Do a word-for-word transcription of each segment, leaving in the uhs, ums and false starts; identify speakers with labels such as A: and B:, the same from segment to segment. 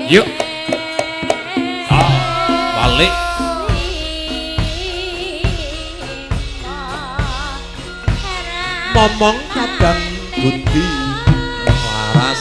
A: Yuk. Ah, balik. Momong kadang budi waras.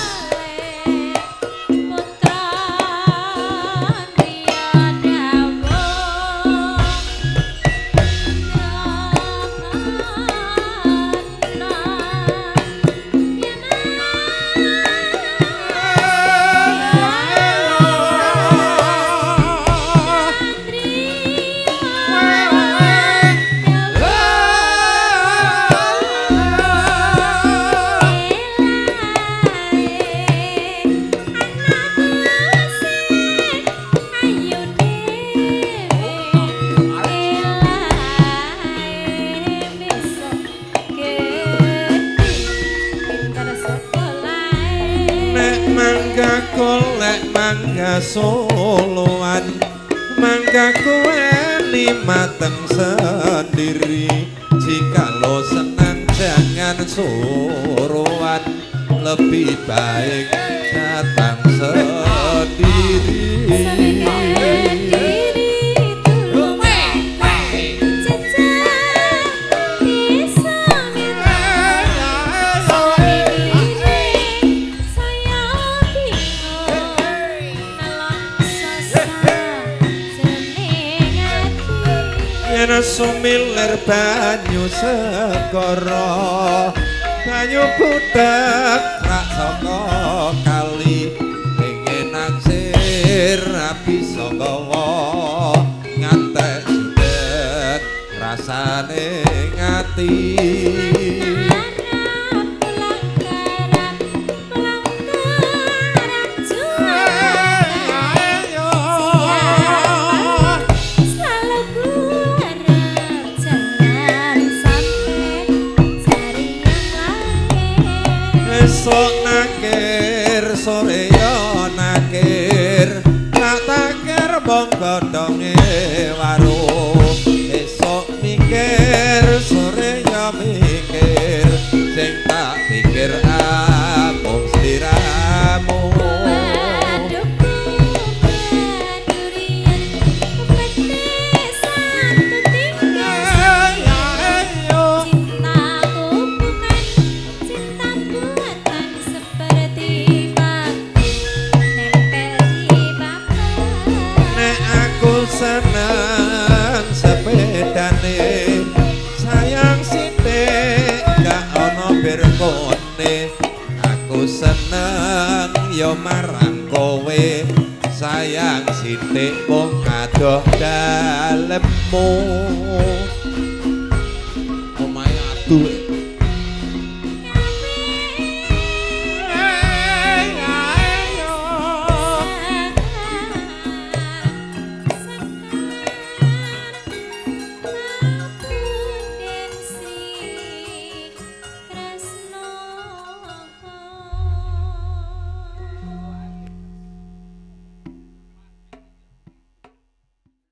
A: Soloan mangga kowe mateng sendiri jikalau senang jangan suruhan lebih baik datang sendiri. Sumilir banyu segara banyu budak rak saka kali pengen naksir rapi sanggawa ngantek sudet rasane ngati. Esok nakir sore yo nakir tak takir bong godhonge warung esok mikir sore yo mikir sing tak pikir apung sliramu. Senang sepedane sayang sithik gak ana berkone aku seneng yo marang kowe sayang sithik mung adoh dalemmu